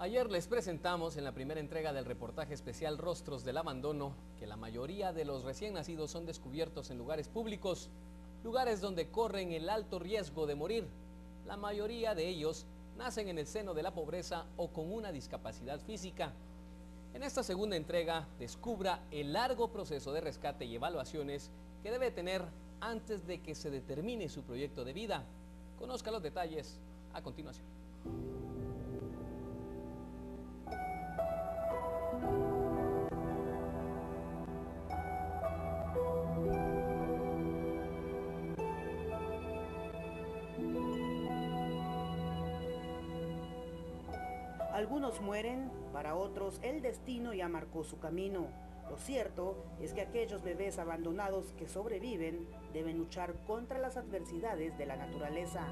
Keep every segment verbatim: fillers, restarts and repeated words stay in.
Ayer les presentamos en la primera entrega del reportaje especial Rostros del Abandono que la mayoría de los recién nacidos son descubiertos en lugares públicos, lugares donde corren el alto riesgo de morir. La mayoría de ellos nacen en el seno de la pobreza o con una discapacidad física. En esta segunda entrega descubra el largo proceso de rescate y evaluaciones que debe tener antes de que se determine su proyecto de vida. Conozca los detalles a continuación. Algunos mueren, para otros el destino ya marcó su camino. Lo cierto es que aquellos bebés abandonados que sobreviven deben luchar contra las adversidades de la naturaleza.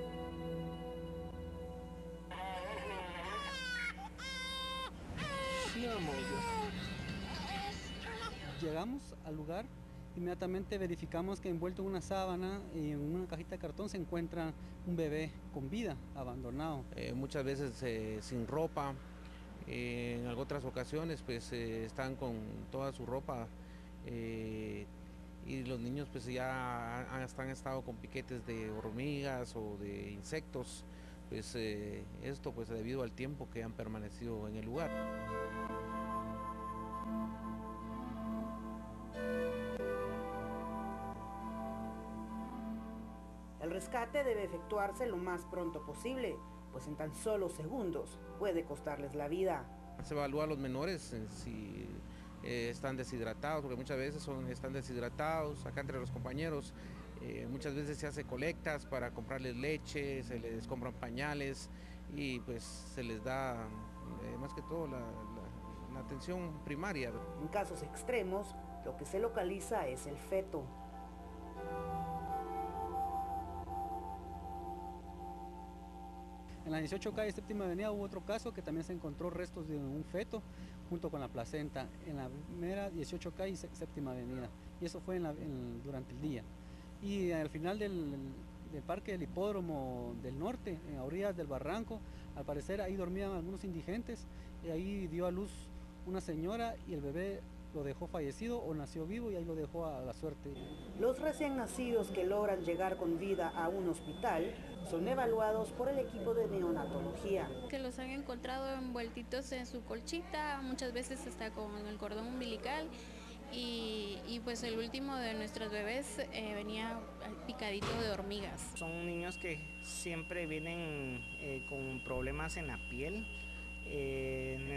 Llegamos al lugar, inmediatamente verificamos que envuelto en una sábana y en una cajita de cartón se encuentra un bebé con vida, abandonado. Eh, muchas veces eh, sin ropa, eh, en otras ocasiones pues eh, están con toda su ropa eh, y los niños pues ya han, han estado con piquetes de hormigas o de insectos, pues eh, esto pues debido al tiempo que han permanecido en el lugar. El rescate debe efectuarse lo más pronto posible, pues en tan solo segundos puede costarles la vida. Se evalúa a los menores en si eh, están deshidratados, porque muchas veces son, están deshidratados, acá entre los compañeros, eh, muchas veces se hace colectas para comprarles leche, se les compran pañales y pues se les da eh, más que todo la, la, la atención primaria. En casos extremos, lo que se localiza es el feto. En la dieciocho calle Séptima Avenida hubo otro caso que también se encontró restos de un feto junto con la placenta en la primera dieciocho calle Séptima Avenida, y eso fue en la, en, durante el día. Y al final del, del parque del hipódromo del norte, en orillas del barranco, al parecer ahí dormían algunos indigentes y ahí dio a luz una señora y el bebé lo dejó fallecido o nació vivo y ahí lo dejó a la suerte. Los recién nacidos que logran llegar con vida a un hospital son evaluados por el equipo de neonatología. Que los han encontrado envueltitos en su colchita, muchas veces hasta con el cordón umbilical, y, y pues el último de nuestros bebés eh, venía picadito de hormigas. Son niños que siempre vienen eh, con problemas en la piel. Eh,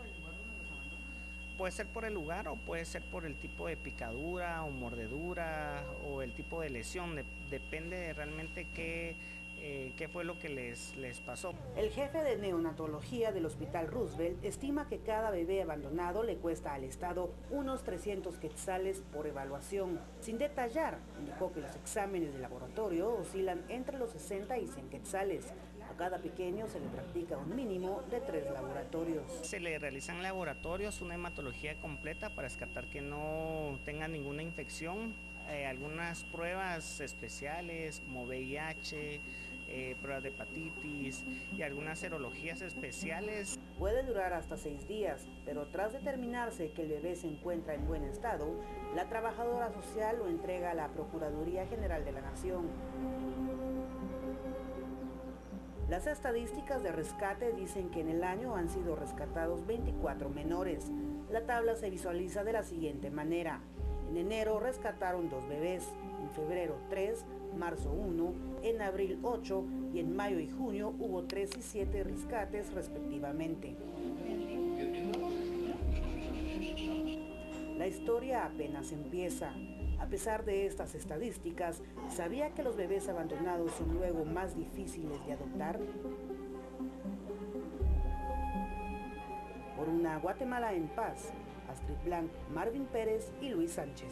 Puede ser por el lugar o puede ser por el tipo de picadura o mordedura o el tipo de lesión, de, depende de realmente qué, eh, qué fue lo que les, les pasó. El jefe de neonatología del Hospital Roosevelt estima que cada bebé abandonado le cuesta al Estado unos trescientos quetzales por evaluación. Sin detallar, indicó que los exámenes de laboratorio oscilan entre los sesenta y cien quetzales. A cada pequeño se le practica un mínimo de tres laboratorios. Se le realizan laboratorios, una hematología completa para descartar que no tenga ninguna infección, eh, algunas pruebas especiales como V I H, eh, pruebas de hepatitis y algunas serologías especiales. Puede durar hasta seis días, pero tras determinarse que el bebé se encuentra en buen estado, la trabajadora social lo entrega a la Procuraduría General de la Nación. Las estadísticas de rescate dicen que en el año han sido rescatados veinticuatro menores. La tabla se visualiza de la siguiente manera. En enero rescataron dos bebés, en febrero tres, marzo uno, en abril ocho y en mayo y junio hubo tres y siete rescates respectivamente. La historia apenas empieza. A pesar de estas estadísticas, ¿sabía que los bebés abandonados son luego más difíciles de adoptar? Por una Guatemala en paz, Astrid Blanc, Marvin Pérez y Luis Sánchez.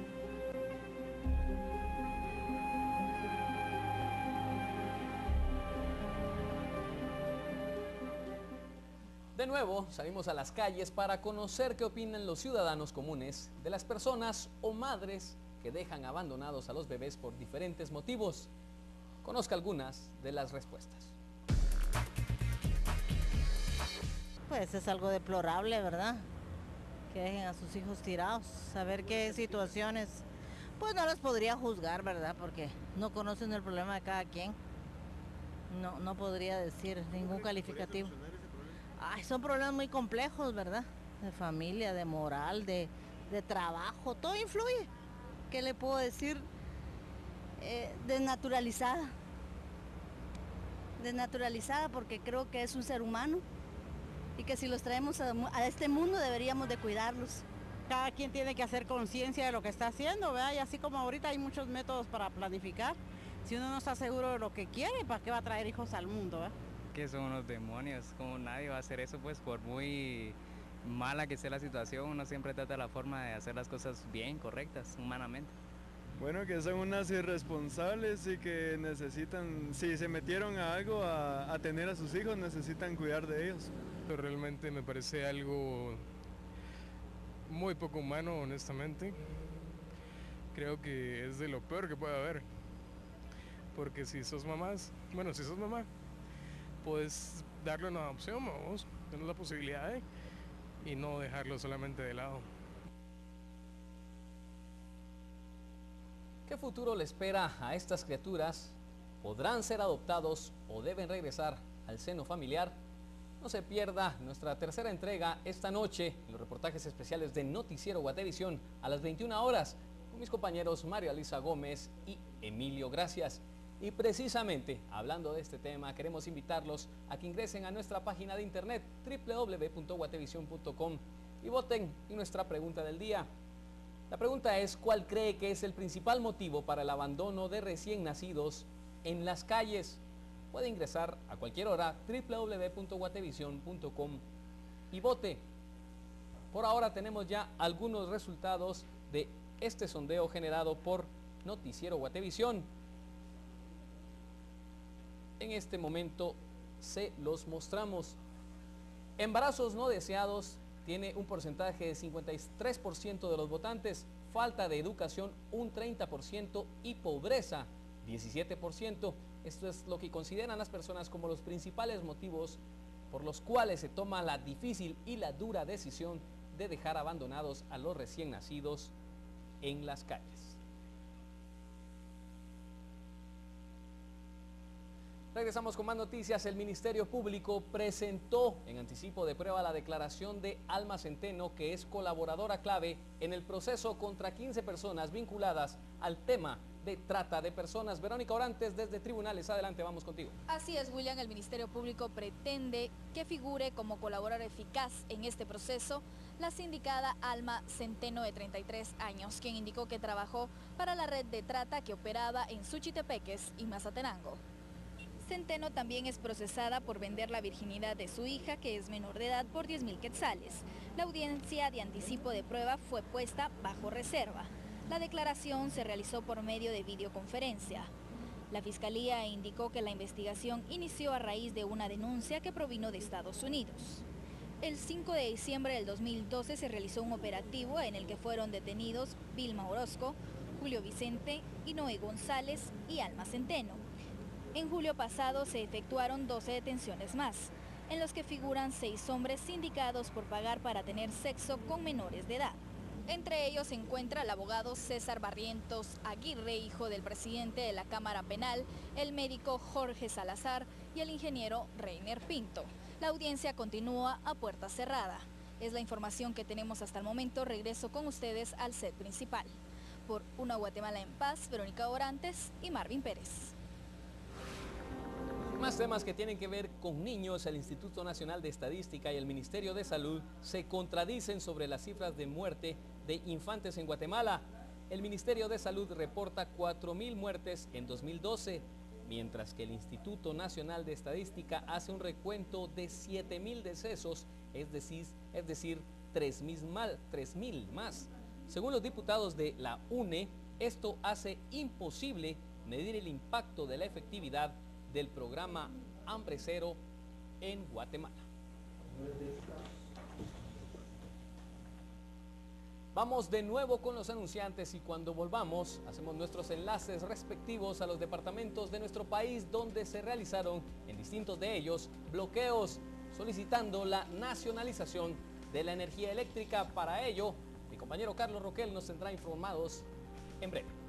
De nuevo, salimos a las calles para conocer qué opinan los ciudadanos comunes de las personas o madres que dejan abandonados a los bebés por diferentes motivos. Conozca algunas de las respuestas. Pues es algo deplorable, ¿verdad? Que dejen a sus hijos tirados, saber qué situaciones, pues no las podría juzgar, ¿verdad? Porque no conocen el problema de cada quien. No, no podría decir ningún calificativo. Ay, son problemas muy complejos, ¿verdad? De familia, de moral, de, de trabajo, todo influye. ¿Qué le puedo decir? Eh, desnaturalizada. Desnaturalizada porque creo que es un ser humano y que si los traemos a, a este mundo deberíamos de cuidarlos. Cada quien tiene que hacer conciencia de lo que está haciendo, ¿verdad? Y así como ahorita hay muchos métodos para planificar, si uno no está seguro de lo que quiere, ¿para qué va a traer hijos al mundo, ¿verdad? Que son unos demonios, como nadie va a hacer eso, pues por muy mala que sea la situación, uno siempre trata la forma de hacer las cosas bien, correctas, humanamente. Bueno, que son unas irresponsables y que necesitan, si se metieron a algo, a, a tener a sus hijos, necesitan cuidar de ellos. Realmente me parece algo muy poco humano, honestamente. Creo que es de lo peor que puede haber. Porque si sos mamás, bueno, si sos mamá, puedes darle una opción, vamos, tener la posibilidad de, y no dejarlo solamente de lado. ¿Qué futuro le espera a estas criaturas? ¿Podrán ser adoptados o deben regresar al seno familiar? No se pierda nuestra tercera entrega esta noche en los reportajes especiales de Noticiero Guatevisión a las veintiuna horas con mis compañeros Mario Alisa Gómez y Emilio Gracias. Y precisamente hablando de este tema queremos invitarlos a que ingresen a nuestra página de internet doble u doble u doble u punto guatevisión punto com y voten en nuestra pregunta del día. La pregunta es, ¿cuál cree que es el principal motivo para el abandono de recién nacidos en las calles? Puede ingresar a cualquier hora doble u doble u doble u punto guatevisión punto com y vote. Por ahora tenemos ya algunos resultados de este sondeo generado por Noticiero Guatevisión. En este momento se los mostramos. Embarazos no deseados tiene un porcentaje de cincuenta y tres por ciento de los votantes, falta de educación un treinta por ciento y pobreza diecisiete por ciento. Esto es lo que consideran las personas como los principales motivos por los cuales se toma la difícil y la dura decisión de dejar abandonados a los recién nacidos en las calles. Regresamos con más noticias. El Ministerio Público presentó en anticipo de prueba la declaración de Alma Centeno, que es colaboradora clave en el proceso contra quince personas vinculadas al tema de trata de personas. Verónica Orantes desde Tribunales, adelante, vamos contigo. Así es, William, el Ministerio Público pretende que figure como colaboradora eficaz en este proceso la sindicada Alma Centeno, de treinta y tres años, quien indicó que trabajó para la red de trata que operaba en Suchitepeques y Mazatenango. Centeno también es procesada por vender la virginidad de su hija, que es menor de edad, por diez mil quetzales. La audiencia de anticipo de prueba fue puesta bajo reserva. La declaración se realizó por medio de videoconferencia. La Fiscalía indicó que la investigación inició a raíz de una denuncia que provino de Estados Unidos. El cinco de diciembre del dos mil doce se realizó un operativo en el que fueron detenidos Vilma Orozco, Julio Vicente, Inoe González y Alma Centeno. En julio pasado se efectuaron doce detenciones más, en los que figuran seis hombres sindicados por pagar para tener sexo con menores de edad. Entre ellos se encuentra el abogado César Barrientos Aguirre, hijo del presidente de la Cámara Penal, el médico Jorge Salazar y el ingeniero Reiner Pinto. La audiencia continúa a puerta cerrada. Es la información que tenemos hasta el momento. Regreso con ustedes al set principal. Por Una Guatemala en Paz, Verónica Orantes y Marvin Pérez. Más temas que tienen que ver con niños. El Instituto Nacional de Estadística y el Ministerio de Salud se contradicen sobre las cifras de muerte de infantes en Guatemala. El Ministerio de Salud reporta cuatro mil muertes en dos mil doce, mientras que el Instituto Nacional de Estadística hace un recuento de siete mil decesos, es decir, es decir tres mil más. Según los diputados de la U N E, esto hace imposible medir el impacto de la efectividad del programa Hambre Cero en Guatemala. Vamos de nuevo con los anunciantes y cuando volvamos hacemos nuestros enlaces respectivos a los departamentos de nuestro país donde se realizaron en distintos de ellos bloqueos. solicitando la nacionalización de la energía eléctrica. Para ello, mi compañero Carlos Roquel nos tendrá informados en breve.